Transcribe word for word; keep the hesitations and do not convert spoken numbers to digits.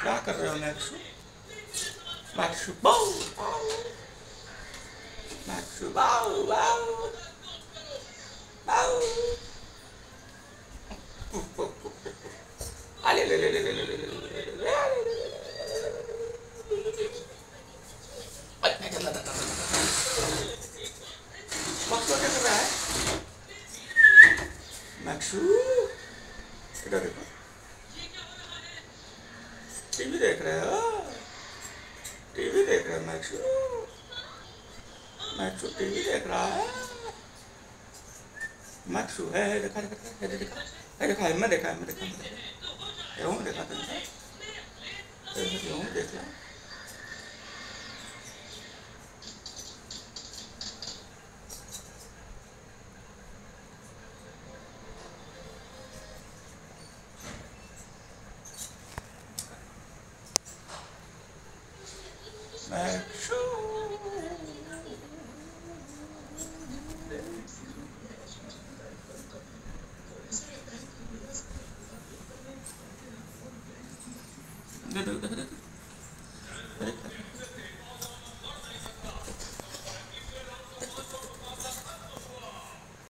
क्या कर रहे हो मैक्सू? मैक्सू बाऊ मैक्सू बाऊ बाऊ बाऊ अले ले ले ले ले ले ले ले मैक्सू क्या कर रहा है? मैक्सू इधर देखो, टीवी देख रहे हो? टीवी देख रहे हो मैक्सू? मैक्सू टीवी देख रहा है। मैक्सू है, है देखा देखा है देखा है देखा है मैं देखा है मैं देखा मैं देखा हूँ देखा था हूँ देख ला। मैक्सू